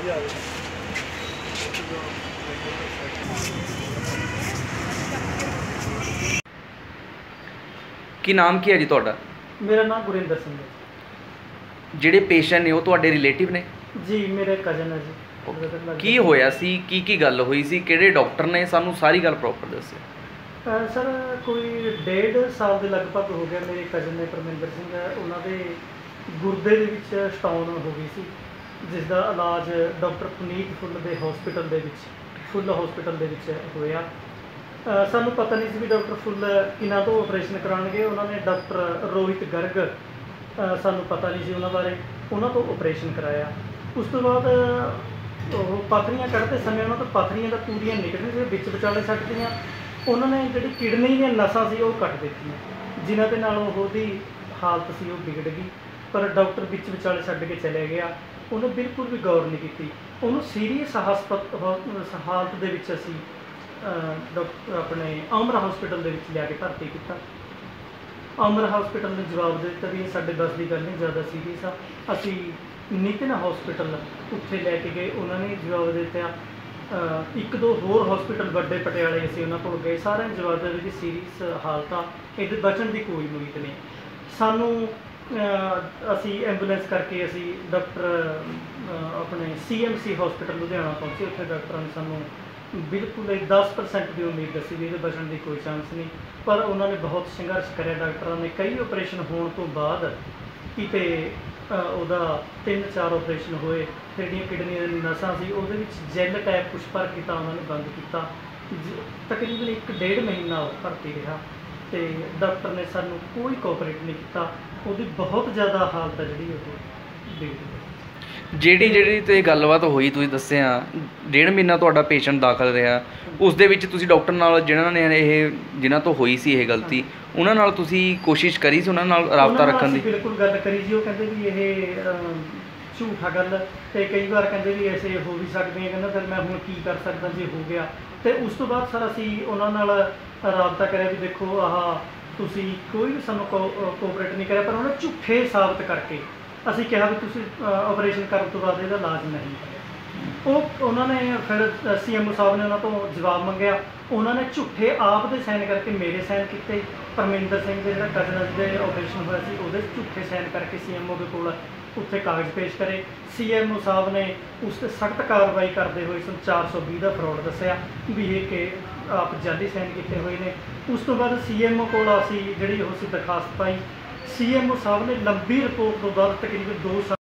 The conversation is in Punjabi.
ਕੀ ਨਾਮ ਕੀ ਹੈ ਜੀ ਤੁਹਾਡਾ? मेरा नाम गुरिंदर सिंह है। ਜਿਹੜੇ ਪੇਸ਼ੈਂਟ ਨੇ ਉਹ ਤੁਹਾਡੇ ਰਿਲੇਟਿਵ ਨੇ? जी मेरे कजन है जी। ਕੀ ਹੋਇਆ ਸੀ, ਕੀ ਗੱਲ ਹੋਈ ਸੀ, ਕਿਹੜੇ ਡਾਕਟਰ ਨੇ? ਸਾਨੂੰ ਸਾਰੀ ਗੱਲ ਪ੍ਰੋਪਰ ਦੱਸਿਓ। सर कोई 1.5 साल के लगभग हो गया मेरे कजन ने परमिंदर सिंह उन्होंने गुरदे ਦੇ ਵਿੱਚ ਸਟੋਨ ਹੋ ਗਈ ਸੀ, ਜਿਸ ਦਾ ਇਲਾਜ ਡਾਕਟਰ ਪੁਨੀਤ ਫੁੱਲ ਦੇ ਹਸਪੀਟਲ ਦੇ ਵਿੱਚ ਫੁੱਲ ਹਸਪੀਟਲ ਦੇ ਵਿੱਚ ਹੋਇਆ। ਸਾਨੂੰ ਪਤਾ ਨਹੀਂ ਸੀ ਵੀ ਡਾਕਟਰ ਫੁੱਲ ਕਿਹਨਾਂ ਤੋਂ ਆਪਰੇਸ਼ਨ ਕਰਾਉਣਗੇ। ਉਹਨਾਂ ਨੇ ਡਾਕਟਰ ਰੋਹਿਤ ਗਰਗ ਸਾਨੂੰ ਪਤਾ ਨਹੀਂ ਸੀ ਉਹਨਾਂ ਬਾਰੇ, ਉਹਨਾਂ ਤੋਂ ਆਪਰੇਸ਼ਨ ਕਰਾਇਆ। ਉਸ ਤੋਂ ਬਾਅਦ ਉਹ ਪੱਥਰੀਆਂ ਕੱਢਦੇ ਸਮੇਂ ਉਹਨਾਂ ਤੋਂ ਪੱਥਰੀਆਂ ਤਾਂ ਪੂਰੀਆਂ ਨਿਕਲਦੀਆਂ ਸੀ, ਵਿੱਚ ਵਿਚਾਲੇ ਛੱਡਦੀਆਂ। ਉਹਨਾਂ ਨੇ ਜਿਹੜੀ ਕਿਡਨੀ ਦੀਆਂ ਨਸਾਂ ਸੀ ਉਹ ਕੱਟ ਦਿੱਤੀਆਂ, ਜਿਨ੍ਹਾਂ ਦੇ ਨਾਲ ਉਹਦੀ ਹਾਲਤ ਸੀ ਉਹ ਵਿਗੜ ਗਈ। ਪਰ ਡਾਕਟਰ ਵਿੱਚ ਵਿਚਾਲੇ ਛੱਡ ਕੇ ਚਲੇ ਗਿਆ, ਉਹਨੇ ਬਿਲਕੁਲ ਵੀ ਗੌਰ ਨਹੀਂ ਕੀਤੀ। ਉਹਨੂੰ ਸੀਰੀਅਸ ਹਾਲਤ ਦੇ ਵਿੱਚ ਅਸੀਂ ਡਾਕਟਰ ਆਪਣੇ ਅਮਰ ਹਸਪੀਟਲ ਦੇ ਵਿੱਚ ਲਿਆ ਕੇ ਭਰਤੀ ਕੀਤਾ। ਅਮਰ ਹਸਪੀਟਲ ਨੇ ਜਵਾਬ ਦੇ ਦਿੱਤਾ ਵੀ ਸਾਡੇ ਬਸ ਦੀ ਗੱਲ ਨਹੀਂ, ਜ਼ਿਆਦਾ ਸੀਰੀਅਸ ਆ। ਅਸੀਂ ਨਿਤਿਨ ਹਸਪੀਟਲ ਉੱਥੇ ਲੈ ਕੇ ਗਏ, ਉਹਨਾਂ ਨੇ ਜਵਾਬ ਦੇ ਦਿੱਤਾ। ਇੱਕ ਦੋ ਹੋਰ ਹਸਪੀਟਲ ਵੱਡੇ ਪਟਿਆਲੇ ਅਸੀਂ ਉਹਨਾਂ ਕੋਲ ਗਏ, ਸਾਰਿਆਂ ਨੇ ਜਵਾਬ ਦਿੱਤਾ ਵੀ ਸੀਰੀਅਸ ਹਾਲਤ ਆ, ਇਹਦੇ ਬਚਣ ਦੀ ਕੋਈ ਉਮੀਦ ਨਹੀਂ। ਸਾਨੂੰ ਅਸੀਂ ਐਂਬੂਲੈਂਸ ਕਰਕੇ ਅਸੀਂ ਡਾਕਟਰ ਆਪਣੇ CMC ਹਸਪੀਟਲ ਲੁਧਿਆਣਾ ਪਹੁੰਚੇ। ਉੱਥੇ ਡਾਕਟਰਾਂ ਨੇ ਸਾਨੂੰ ਬਿਲਕੁਲ 10% ਦੀ ਉਮੀਦ ਦੱਸੀ ਵੀ ਇਹਦੇ ਬਚਣ ਦੀ ਕੋਈ ਚਾਂਸ ਨਹੀਂ, ਪਰ ਉਹਨਾਂ ਨੇ ਬਹੁਤ ਸੰਘਰਸ਼ ਕਰਿਆ। ਡਾਕਟਰਾਂ ਨੇ ਕਈ ਆਪਰੇਸ਼ਨ ਹੋਣ ਤੋਂ ਬਾਅਦ ਕਿਤੇ ਉਹਦਾ 3-4 ਆਪਰੇਸ਼ਨ ਹੋਏ। ਫਿਰ ਜਿਹੜੀਆਂ ਕਿਡਨੀਆਂ ਦੀਆਂ ਨਸਾਂ ਸੀ ਉਹਦੇ ਵਿੱਚ ਜੈੱਲ ਟਾਈਪ ਕੁਛ ਭਰ ਕੀਤਾ, ਉਹਨਾਂ ਨੇ ਬੰਦ ਕੀਤਾ। ਤਕਰੀਬਨ 1-1.5 ਮਹੀਨਾ ਉਹ ਭਰਤੀ ਰਿਹਾ ਅਤੇ ਡਾਕਟਰ ਨੇ ਸਾਨੂੰ ਕੋਈ ਕੋਆਪਰੇਟ ਨਹੀਂ ਕੀਤਾ। ਉਹਦੀ ਬਹੁਤ ਜ਼ਿਆਦਾ ਹਾਲਤ ਹੈ ਜਿਹੜੀ ਉਹ ਬਿਗੜੀ। ਜਿਹੜੀ ਤੇ ਗੱਲਬਾਤ ਹੋਈ, ਤੁਸੀਂ ਦੱਸਿਆ 1.5 ਮਹੀਨਾ ਤੁਹਾਡਾ ਪੇਸ਼ੈਂਟ ਦਾਖਲ ਰਿਹਾ, ਉਸ ਦੇ ਵਿੱਚ ਤੁਸੀਂ ਡਾਕਟਰ ਨਾਲ ਜਿਨ੍ਹਾਂ ਤੋਂ ਹੋਈ ਸੀ ਇਹ ਗਲਤੀ, ਉਹਨਾਂ ਨਾਲ ਤੁਸੀਂ ਕੋਸ਼ਿਸ਼ ਕਰੀ ਸੀ ਉਹਨਾਂ ਨਾਲ ਰਾਬਤਾ ਰੱਖਣ ਦੀ? ਬਿਲਕੁਲ ਗੱਲ ਕਰੀ ਜੀ। ਉਹ ਕਹਿੰਦੇ ਵੀ ਇਹ ਝੂਠਾ ਗੱਲ, ਅਤੇ ਕਈ ਵਾਰ ਕਹਿੰਦੇ ਵੀ ਐਸੇ ਹੋ ਵੀ ਸਕਦੇ ਆ। ਕਹਿੰਦਾ ਫਿਰ ਮੈਂ ਹੁਣ ਕੀ ਕਰ ਸਕਦਾ ਜੇ ਹੋ ਗਿਆ। ਅਤੇ ਉਸ ਤੋਂ ਬਾਅਦ ਸਰ ਅਸੀਂ ਉਹਨਾਂ ਨਾਲ ਰਾਬਤਾ ਕਰਿਆ ਵੀ ਦੇਖੋ ਆਹ ਤੁਸੀਂ ਕੋਈ ਵੀ ਸਾਨੂੰ ਕੋਆਪਰੇਟ ਨਹੀਂ ਕਰਿਆ, ਪਰ ਉਹਨੇ ਝੂਠੇ ਸਾਬਤ ਕਰਕੇ ਅਸੀਂ ਕਿਹਾ ਵੀ ਤੁਸੀਂ ਆਪਰੇਸ਼ਨ ਕਰਨ ਤੋਂ ਬਾਅਦ ਇਹਦਾ ਇਲਾਜ ਨਹੀਂ ਕਰਿਆ। ਉਹਨਾਂ ਨੇ ਫਿਰ CMO ਸਾਹਿਬ ਨੇ ਉਹਨਾਂ ਤੋਂ ਜਵਾਬ ਮੰਗਿਆ। ਉਹਨਾਂ ਨੇ ਝੂਠੇ ਆਪ ਦੇ ਸਾਈਨ ਕਰਕੇ ਮੇਰੇ ਸਾਈਨ ਕੀਤੇ। ਪਰਮਿੰਦਰ ਸਿੰਘ ਦੇ ਜਿਹੜਾ ਕਜ਼ਨ ਦੇ ਆਪਰੇਸ਼ਨ ਹੋਇਆ ਸੀ ਉਹਦੇ ਝੂਠੇ ਸਾਈਨ ਕਰਕੇ CMO ਦੇ ਕੋਲ ਉੱਥੇ ਕਾਗਜ਼ ਪੇਸ਼ ਕਰੇ। CMO ਸਾਹਿਬ ਨੇ ਉਸ 'ਤੇ ਸਖਤ ਕਾਰਵਾਈ ਕਰਦੇ ਹੋਏ 420 ਦਾ ਫਰੋਡ ਦੱਸਿਆ ਵੀ ਇਹ ਕਿ ਆਪ ਜਾਲੀ ਸਾਈਨ ਕੀਤੇ ਹੋਏ ਨੇ। ਉਸ ਤੋਂ ਬਾਅਦ CMO ਕੋਲ ਅਸੀਂ ਜਿਹੜੀ ਉਹ ਸੀ ਦਰਖਾਸਤ ਪਾਈ। CMO ਸਾਹਿਬ ਨੇ ਲੰਬੀ ਰਿਪੋਰਟ ਤੋਂ ਬਾਅਦ ਤਕਰੀਬਨ 2 ਸਾਲ